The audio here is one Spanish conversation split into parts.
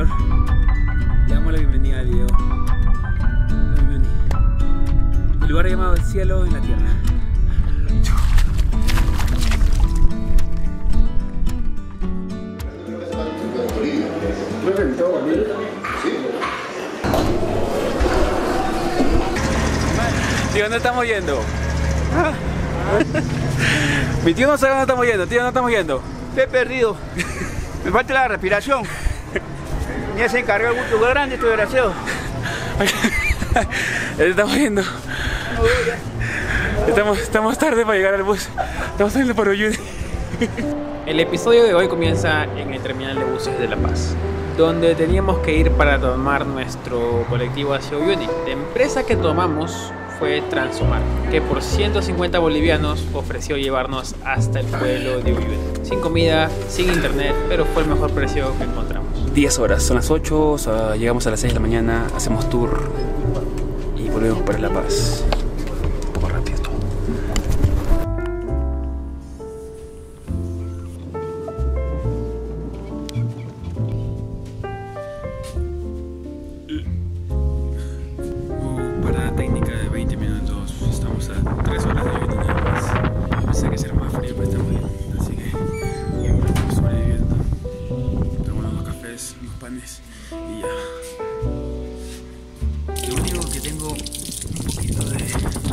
Le damos la bienvenida al video. El lugar llamado El Cielo en la Tierra. Tío, ¿dónde estamos yendo? Mi tío no sabe dónde estamos yendo, tío, ¿dónde estamos yendo? Estoy perdido. Me falta la respiración. Ya se encargó el bulto grande, estoy desgraciado. Estamos yendo. Estamos tarde para llegar al bus. Estamos saliendo por Uyuni. El episodio de hoy comienza en el terminal de buses de La Paz, donde teníamos que ir para tomar nuestro colectivo hacia Uyuni. La empresa que tomamos fue Transomar, que por 150 bolivianos ofreció llevarnos hasta el pueblo de Uyuni. Sin comida, sin internet, pero fue el mejor precio que encontramos. 10 horas, son las 8, o sea, llegamos a las 6 de la mañana, hacemos tour y volvemos para La Paz. Un poco rápido todo. Parada técnica de 20 minutos, estamos a 3 horas de Uyuni nada más. Pensé que será más frío, pero está muy bien, así que estamos sobreviviendo. Tomamos unos cafés, unos panes y ya. Lo único que tengo un poquito de,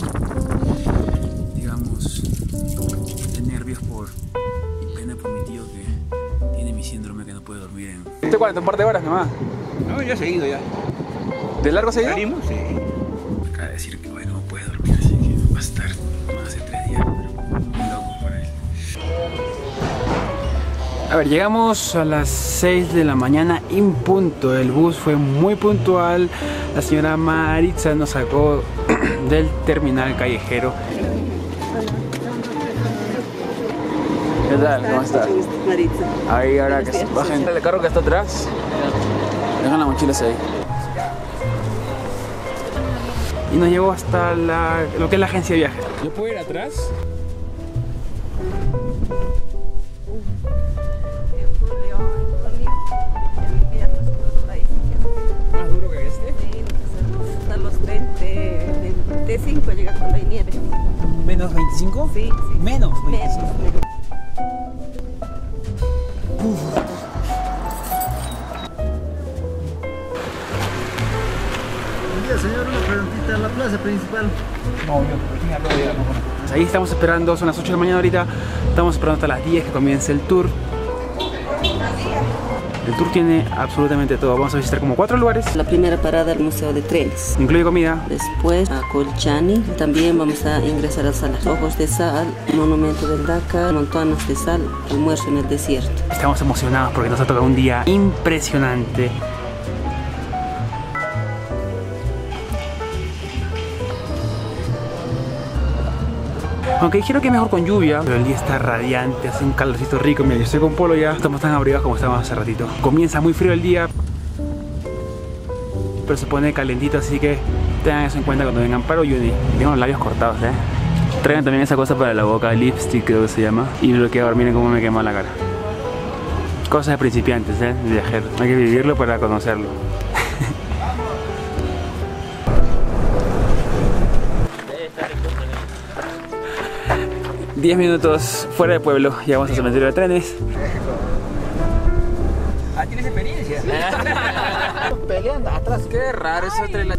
digamos, de nervios y pena por mi tío que tiene mi síndrome que no puede dormir en... ¿Este cuánto? ¿Un par de horas nomás? No, ya he seguido ya. ¿De largo seguido? ¿Salimos? Sí. Acaba de decir que hoy no puede dormir, así que va a estar más de 3 días, pero muy loco por él. A ver, llegamos a las 6 de la mañana en punto. El bus fue muy puntual. La señora Maritza nos sacó del terminal callejero. ¿Qué tal? ¿Cómo estás? Maritza. Ahí ahora que se bajen el carro que está atrás. Dejan las mochilas ahí. Y nos llevó hasta lo que es la agencia de viajes. ¿Yo puedo ir atrás? ¿Más duro que este? Sí, hasta los 25 llega cuando hay nieve. ¿Menos 25? Sí, sí. Menos 25. Menos. Señor, una preguntita en la plaza principal. Ahí estamos esperando, son las 8 de la mañana ahorita. Estamos esperando hasta las 10 que comience el tour. El tour tiene absolutamente todo. Vamos a visitar como 4 lugares. La primera parada el Museo de Trenes. Incluye comida. Después a Colchani. También vamos a ingresar a Salas Ojos de Sal, Monumento del Dakar, Montañas de Sal, Almuerzo en el Desierto. Estamos emocionados porque nos ha tocado un día impresionante. Aunque dijeron que es mejor con lluvia, pero el día está radiante, hace un calorcito rico. Mira, yo estoy con polo ya, estamos tan abrigados como estábamos hace ratito. Comienza muy frío el día, pero se pone calentito, así que tengan eso en cuenta cuando vengan para Uyuni. Tengo los labios cortados, Traigan también esa cosa para la boca, lipstick creo que se llama. Y bloqueador, miren cómo me quema la cara. Cosas de principiantes, de viajeros. Hay que vivirlo para conocerlo. 10 minutos fuera del pueblo, llegamos al cementerio de trenes. Ah, ¿tienes experiencia? Peleando atrás, qué raro eso tren.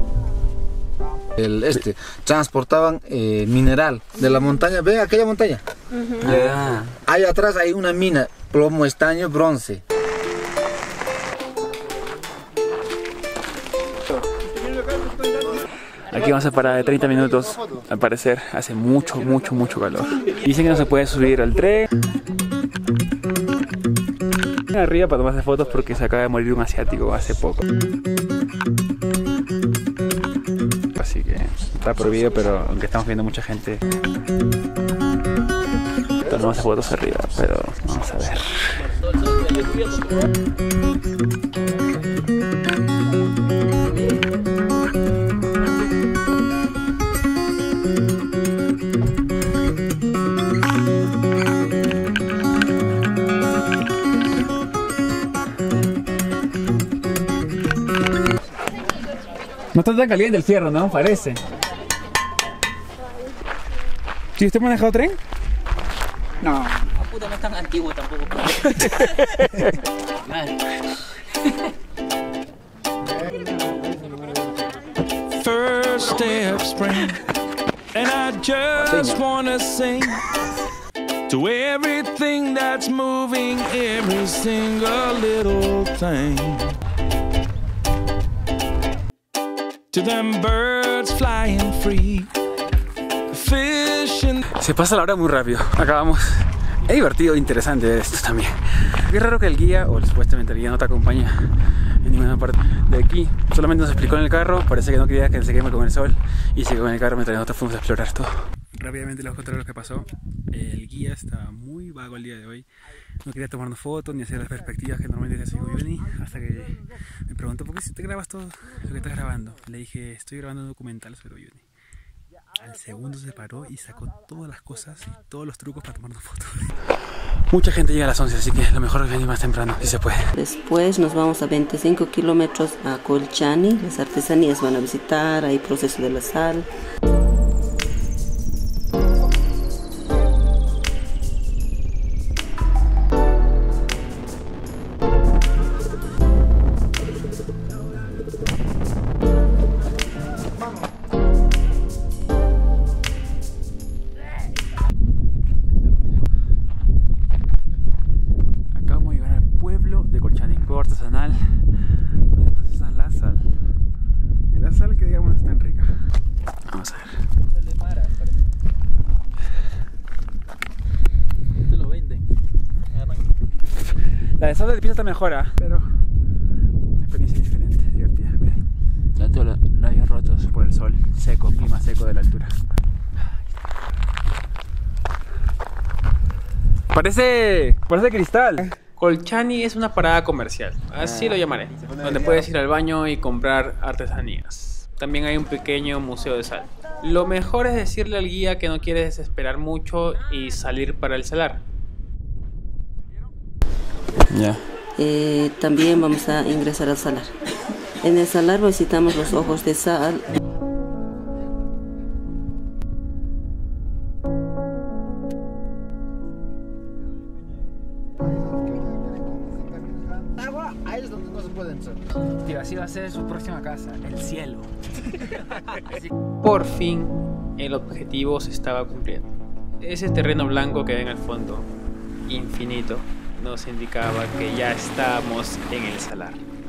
Transportaban mineral de la montaña. ¿Ve aquella montaña? Ahí atrás hay una mina, plomo, estaño, bronce. Aquí vamos a parar de 30 minutos, al parecer hace mucho calor. Dicen que no se puede subir al tren. Arriba para tomarse fotos porque se acaba de morir un asiático hace poco. Así que está prohibido, pero aunque estamos viendo mucha gente, tomamos fotos arriba, pero vamos a ver. No está tan caliente el fierro, ¿no? Parece. ¿Sí usted ha manejado tren? No. Puta, no es tan antiguo tampoco. First day of spring, and I just wanna sing to everything that's moving, every single little thing. To them birds flying free, fishing. Se pasa la hora muy rápido. Acabamos. Es divertido e interesante ver esto también. Qué raro que el guía, o supuestamente el guía, no te acompaña en ninguna parte de aquí. Solamente nos explicó en el carro. Parece que no quería que se queme con el sol. Y se quedó en el carro mientras nosotros fuimos a explorar todo. Rápidamente les voy a contar lo que pasó. El guía estaba muy vago el día de hoy. No quería tomarnos fotos ni hacer las perspectivas que normalmente hace Uyuni. Hasta que me preguntó: ¿por qué si te grabas todo lo que estás grabando? Le dije: estoy grabando un documental sobre Uyuni. Al segundo se paró y sacó todas las cosas y todos los trucos para tomarnos fotos. Mucha gente llega a las 11, así que lo mejor es venir más temprano, si se puede. Después nos vamos a 25 kilómetros a Colchani. Las artesanías van a visitar, hay proceso de la sal. Artesanal, donde procesan la sal. Y la sal que digamos es tan rica. Vamos a ver. Sal de Mara, esto lo venden. La de sal de pieza está mejor, pero una experiencia diferente, divertida. Miren, ya todos los labios rotos por el sol seco, clima seco de la altura. Parece cristal. Colchani es una parada comercial, así lo llamaré, donde puedes ir al baño y comprar artesanías. También hay un pequeño museo de sal. Lo mejor es decirle al guía que no quieres esperar mucho y salir para el salar. Ya. También vamos a ingresar al salar. En el salar visitamos los ojos de sal. Ahí es donde no se puede entrar. Tío, así va a ser su próxima casa, el cielo. Por fin, el objetivo se estaba cumpliendo. Ese terreno blanco que ven al fondo, infinito, nos indicaba que ya estábamos en el salar.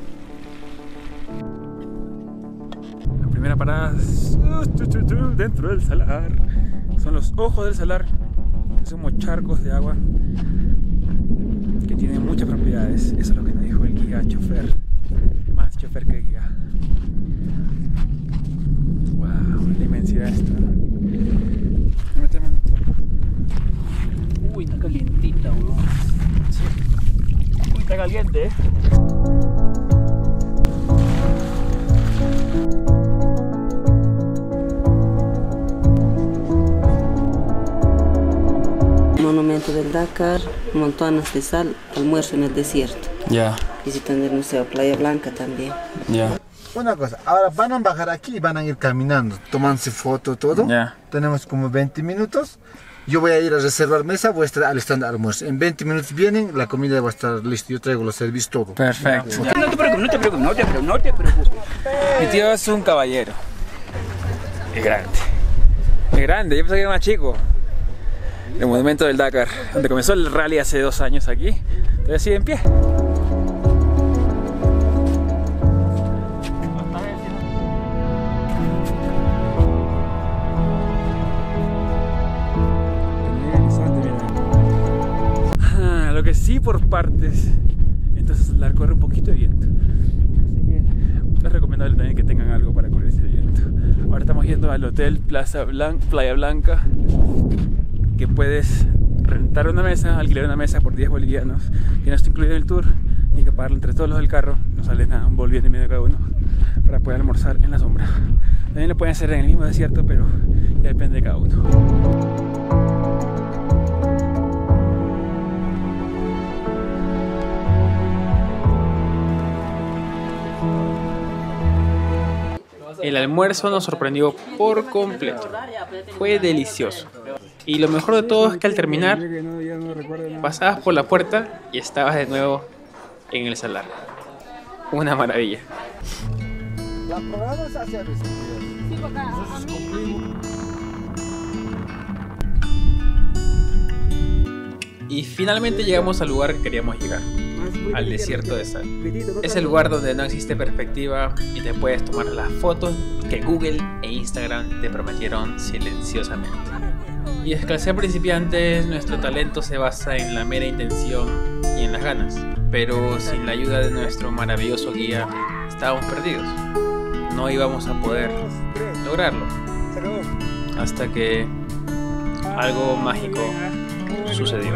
La primera parada es dentro del salar. Son los ojos del salar. Son como charcos de agua que tienen muchas propiedades. Eso es lo que nos dijo el guía chofer. Más chofer que guía. Wow, la inmensidad está. Uy, está calientita, weón. Sí. Uy, está caliente, Monumento del Dakar, montañas de sal, almuerzo en el desierto. Ya. Visitan el Museo Playa Blanca también. Ya. Una cosa, ahora van a bajar aquí y van a ir caminando, tomándose foto, todo. Ya. Tenemos como 20 minutos. Yo voy a ir a reservar mesa, voy a estar al stand de almuerzo. En 20 minutos vienen, la comida va a estar lista. Yo traigo los servicios, todo. Perfecto. No te preocupes. Mi tío es un caballero. Es grande. Es grande, yo pensé que era más chico. El monumento del Dakar, donde comenzó el rally hace 2 años aquí, todavía sigue en pie. Lo que sí por partes, entonces la corre un poquito de viento. Así que es recomendable también que tengan algo para correr ese viento. Ahora estamos yendo al hotel Playa Blanca, que puedes rentar una mesa, alquilar una mesa por 10 bolivianos, que no está incluido en el tour, ni que pagarlo entre todos los del carro, no sale nada, un boliviano y medio cada uno, para poder almorzar en la sombra. También lo pueden hacer en el mismo desierto, pero ya depende de cada uno. El almuerzo nos sorprendió por completo. Fue delicioso. Y lo mejor de todo es que al terminar, pasabas por la puerta y estabas de nuevo en el salar. Una maravilla. Y finalmente llegamos al lugar que queríamos llegar, al desierto de sal. Es el lugar donde no existe perspectiva y te puedes tomar las fotos que Google e Instagram te prometieron silenciosamente. Y es que al ser principiantes, nuestro talento se basa en la mera intención y en las ganas. Pero sin la ayuda de nuestro maravilloso guía, estábamos perdidos. No íbamos a poder lograrlo. Hasta que algo mágico sucedió.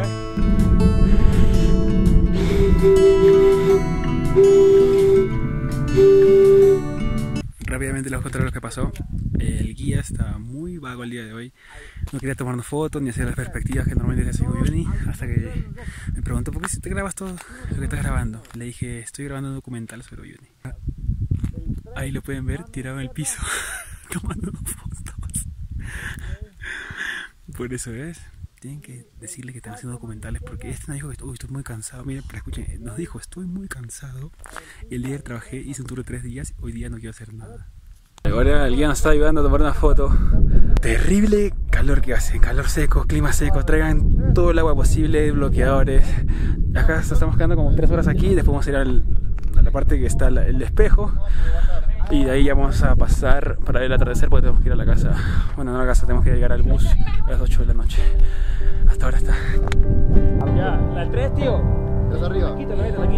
Rápidamente les voy a contar lo que pasó. El guía estaba muy vago el día de hoy. No quería tomarnos fotos ni hacer las perspectivas que normalmente hace Uyuni. Hasta que me preguntó: ¿por qué si te grabas todo lo que estás grabando? Le dije: estoy grabando un documental sobre Uyuni. Ahí lo pueden ver, tirado en el piso, tomando fotos. Por eso es. Tienen que decirle que están haciendo documentales, porque este nos dijo que estoy muy cansado. Miren, pero escuchen, nos dijo: estoy muy cansado. Y el día que trabajé, hice un tour de 3 días. Hoy día no quiero hacer nada. Ahora el guía nos está ayudando a tomar una foto. Terrible calor que hace, calor seco, clima seco. Traigan todo el agua posible, bloqueadores. Acá estamos quedando como 3 horas aquí. Después vamos a ir a la parte que está el espejo. Y de ahí ya vamos a pasar para ver el atardecer, porque tenemos que ir a la casa. Bueno, no a la casa, tenemos que llegar al bus a las 8 de la noche. Hasta ahora está. Ya, la 3, tío. ¿Estás arriba? Taquito, la quito.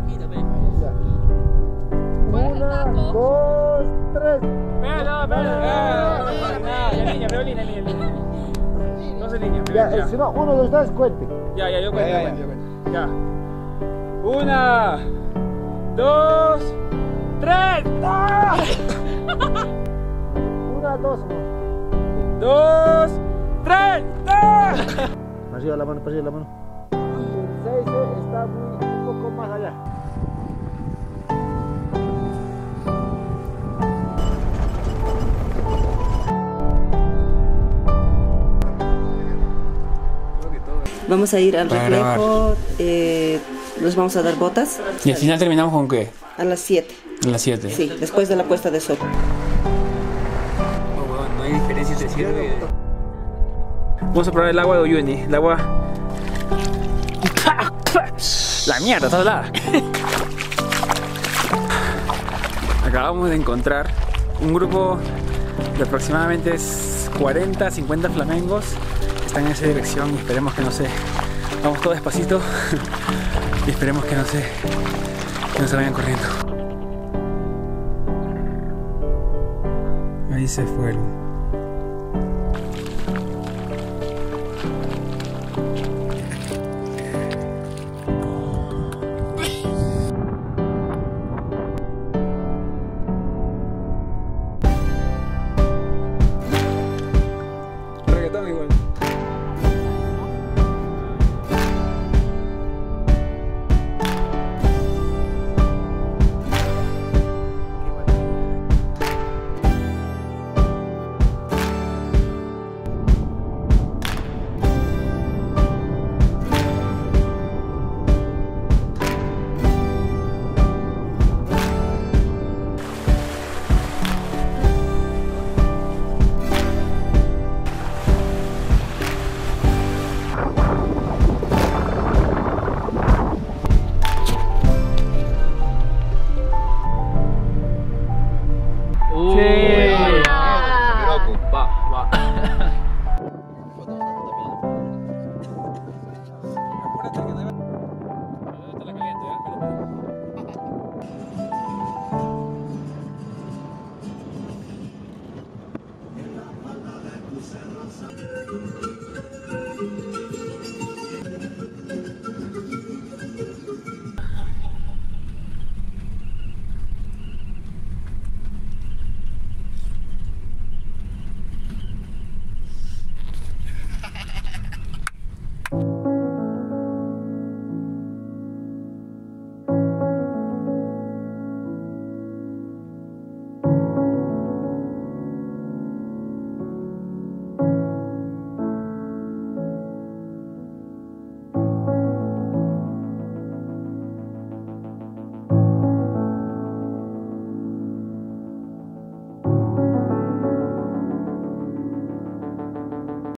1, 2, 3. Espera, niña. No sé, niña. Ya, si no, 1, 2, 3, cuente. Ya, yo cuento. Ya. 1, 2, 3. 1, 2, 2, 3. Arriba la mano. El 6 está un poco más allá. Vamos a ir al reflejo, nos vamos a dar botas. ¿Y al final terminamos con qué? A las 7. A las 7. Sí, después de la puesta de sol. No hay diferencia entre cielo y... Vamos a probar el agua de Uyuni. El agua... La mierda, está helada. Acabamos de encontrar un grupo de aproximadamente 40, 50 flamengos. Están en esa dirección y esperemos que no se... Vamos todo despacito y esperemos que no se vayan corriendo. Ahí se fueron.